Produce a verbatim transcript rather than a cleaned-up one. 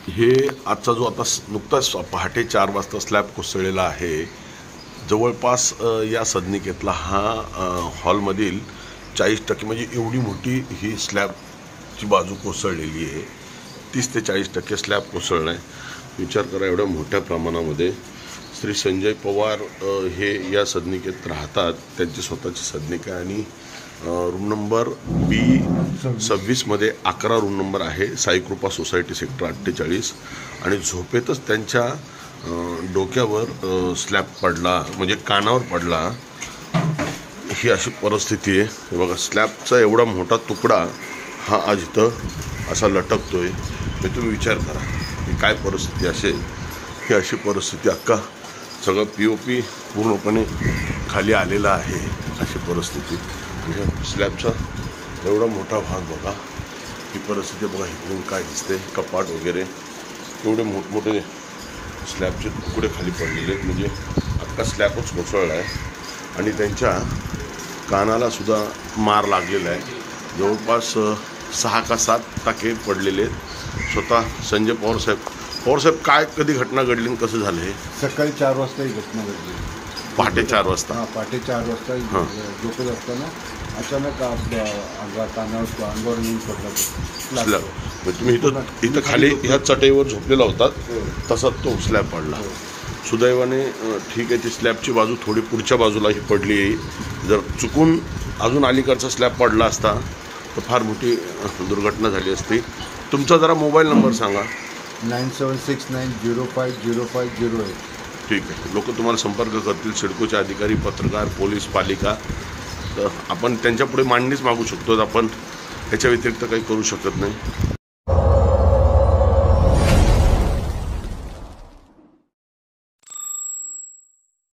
हे आजचा जो आता नुकताच पहाटे चार वाजता स्लॅब कोसळलेला आहे. जवळपास या सदनिकेतला हा हॉलमधील चाळीस टक्के म्हणजे एवढी मोठी ही स्लॅबची बाजू कोसळलेली आहे. तीस ते चाळीस टक्के स्लॅब कोसळला आहे. विचार करा, एवढ्या मोठ्या प्रमाणामध्ये. श्री संजय पवार हे या सदनिकेत राहतात. त्यांची स्वतःची सदनिका आहे आणि रूम नंबर बी सव्वीसमध्ये अकरा रूम नंबर आहे. साईकृपा सोसायटी सेक्टर अठ्ठेचाळीस. आणि झोपेतच त्यांच्या डोक्यावर स्लॅब पडला, म्हणजे कानावर पडला. ही अशी परिस्थिती आहे. हे बघा, स्लॅबचा एवढा मोठा तुकडा हा आज इथं असा लटकतोय. हे तुम्ही विचार करा की काय परिस्थिती असेल. ही अशी परिस्थिती, अख्खा सगळं पी ओ पी पूर्णपणे खाली आलेला आहे. अशी परिस्थिती. स्लॅबचा एवढा मोठा भाग बघा. ही परिस्थिती बघा. इकडून काय दिसते, कपाट वगैरे एवढे मोठमोठे स्लॅबचे तुकडे खाली पडलेले आहेत. म्हणजे अख्खा स्लॅबच कोसळला आहे. आणि त्यांच्या कानाला सुद्धा मार लागलेला आहे. जवळपास सहा का सात टाके पडलेले आहेत. स्वतः संजय पवार साहेब पवार साहेब काय कधी घटना घडली आणि कसं झालं? हे सकाळी चार वाजता ही घटना घडली. पहाटे चार वाजता हां पहाटे चार वाजता झोपत असताना अचानक अंगा कानावर अंगावर येऊन पडला स्लॅब. तुम्ही इथं इथं खाली ह्या चटईवर झोपलेला होतात, तसाच तो स्लॅब पडला. सुदैवाने ठीक आहे, ती स्लॅबची बाजू थोडी पुढच्या बाजूला ही पडली आहे. जर चुकून अजून अलीकडचा स्लॅब पडला असता तर फार मोठी दुर्घटना झाली असती. तुमचा जरा मोबाईल नंबर सांगा. Nine seven six nine zero five zero five zero eight. ठीक आहे. लोक तुम्हाला संपर्क करतील, सिडकोचे अधिकारी, पत्रकार, पोलीस, पालिका. तर आपण त्यांच्यापुढे मांडणीच मागू शकतो. आपण ह्याच्या व्यतिरिक्त काही करू शकत नाही.